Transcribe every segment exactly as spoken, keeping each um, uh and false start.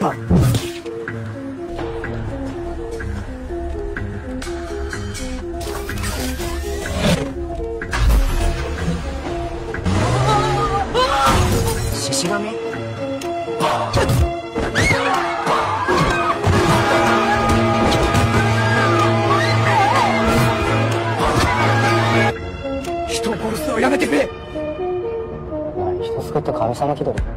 獅子神？人を殺すのをやめてくれ。何、人救って神様気取り。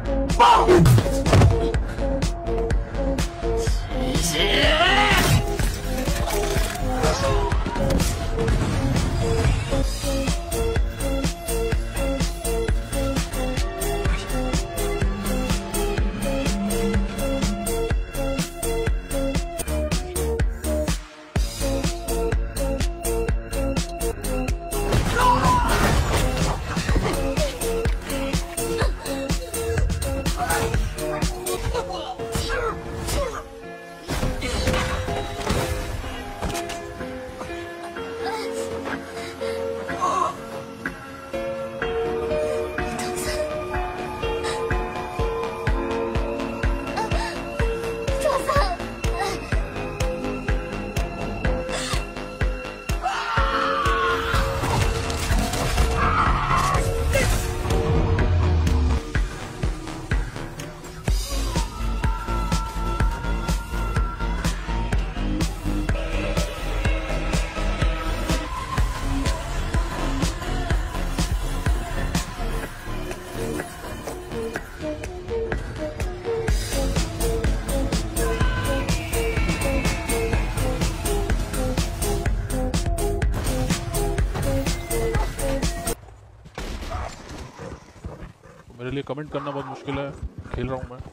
मेरे लिए कमेंट करना बहुत मुश्किल है, खेल रहा हूँ मैं।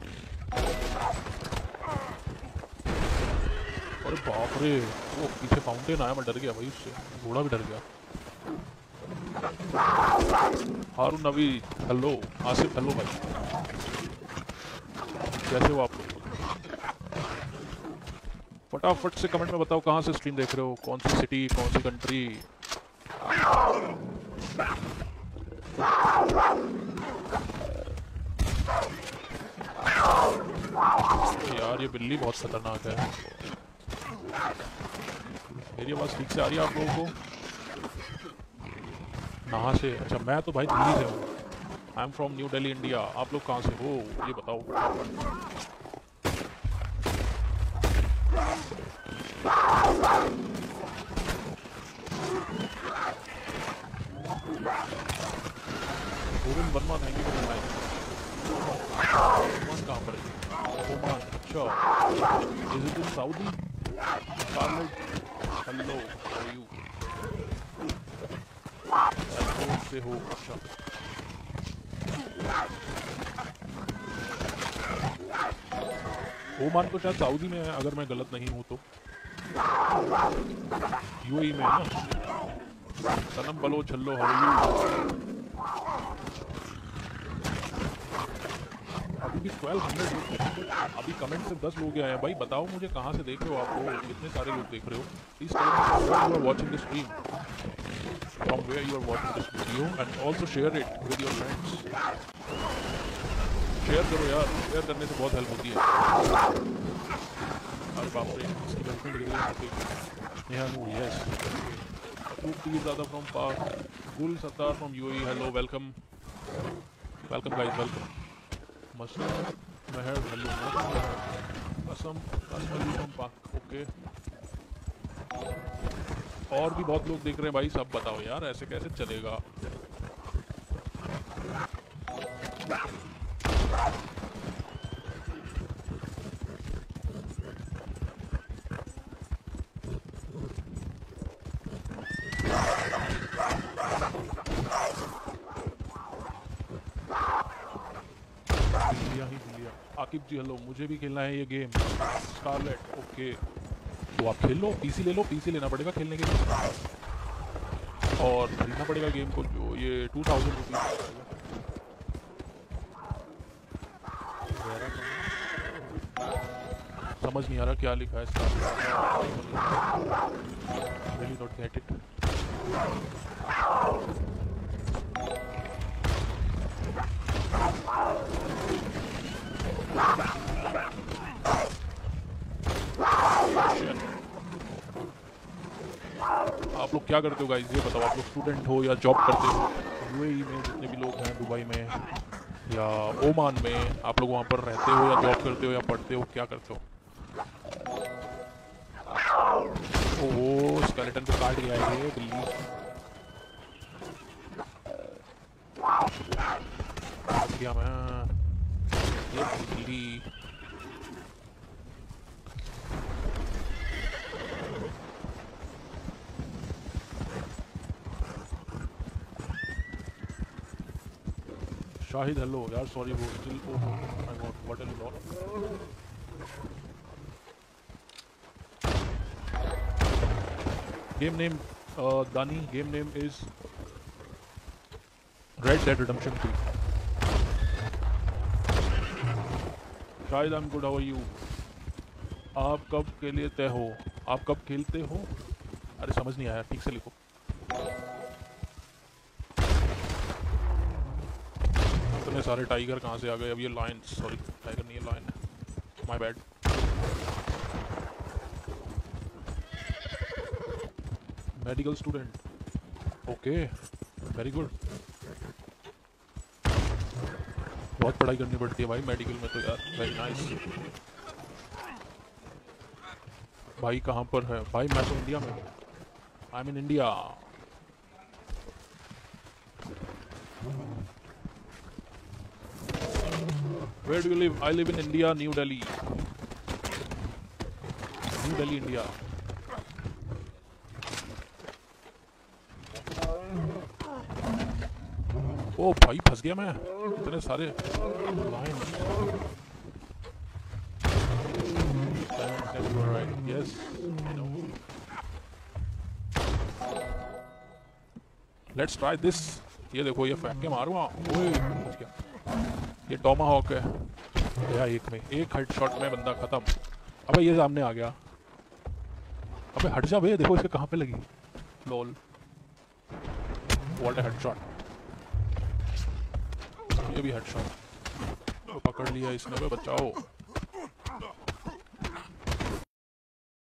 अरे बाप रे, वो पीछे फाउंटेन आया, मैं डर गया भाई उससे, घोड़ा भी डर गया। हारून नवी हेलो, आसिफ हेलो भाई, कैसे हो आप लोग? फटाफट से कमेंट में बताओ कहाँ से स्ट्रीम देख रहे हो, कौन सी सिटी, कौन सी कंट्री। यार ये बिल्ली बहुत खतरनाक है। मेरी आवाज ठीक से आ रही है आप लोगों को? कहाँ से? अच्छा मैं तो भाई दिल्ली से हूँ, I am from New Delhi India. आप लोग कहाँ से हो ये बताओ। Govind Verma thank you for the like. Oman कहाँ पर है? ओमान, अच्छा। Is it in Saudi? Scarlett hello, how are you? Airport से हो? अच्छा। ओमान तो शायद सऊदी में है अगर मैं गलत नहीं हूँ तो। यूएई में है ना। सनम बलो छल्लो हाउ आर यू? अभी भी ट्वेल्व हंड्रेड लोग, अभी कमेंट से दस लोग आए हैं भाई। बताओ मुझे कहाँ से देख रहे हो आप लोग, कितने सारे लोग देख रहे हो। Please tell me where you are watching the stream, from where you are watching this video, and also share it with your friends. Share करो यार, शेयर करने से बहुत हेल्प होती है। अरे बाप रे, इसकी गर्लफ्रेंड दिख रही है। नेहा नू यस, अपूप टी ज़्यादा from Pak, Gul Sattar from UAE hello, welcome welcome guys, welcome. Masood Mehar hello, Assam Assam from Pak, okay. और भी बहुत लोग देख रहे हैं भाई, सब बताओ यार, ऐसे कैसे चलेगा। आकिब जी हेलो, मुझे भी खेलना है ये गेम स्कारलेट, ओके। तो आप खेल लो, पीसी ले लो, पीसी लेना पड़ेगा खेलने के लिए, और खरीदना पड़ेगा गेम को, जो ये टू थाउजेंड रुपीज़। समझ नहीं आ रहा क्या लिखा है इसका, रियली नॉट गेट इट। आप लोग क्या करते हो गाइस, ये बताओ। आप लोग स्टूडेंट हो या जॉब करते हो? यूएई में जितने भी लोग हैं, दुबई में या ओमान में, आप लोग वहाँ पर रहते हो या जॉब करते हो या पढ़ते हो, क्या करते हो? ओह, स्केलेटन को काट गया है ये बिल्ली। काट दिया मैं ये बिल्ली। शाहिद हेलो यार, सॉरी वो still oh my god what are you lot. Game name Dani, game name is Red Dead Redemption two. Shahid I am good, how are you? आप कब के लिए तय हो? आप कब खेलते हो? अरे समझ नहीं आया, ठीक से लिखो। इतने सारे टाइगर कहाँ से आ गए? अब ये लायन, सॉरी टाइगर नहीं है, लायन है, my bad. Medical student, okay very good. बहुत पढ़ाई करनी पड़ती है भाई मेडिकल में तो यार, वेरी नाइस। भाई कहाँ पर है? भाई मैं तो इंडिया में हूँ, I am in India. Where do you live? I live in India, New Delhi. New Delhi, India. ओ भाई फंस गया मैं, इतने सारे line. Yes, I know. Let's try this. ये देखो, ये फेंक के मारूंगा। ओए फंस गया। ये टॉमाहॉक है यार, एक में एक हेडशॉट में बंदा खत्म। अबे ये सामने आ गया। अबे हट जा बे, देखो इसके कहाँ पे लगी। Lol, what a headshot. ये भी हेडशॉट, पकड़ लिया इसने। बे बचाओ।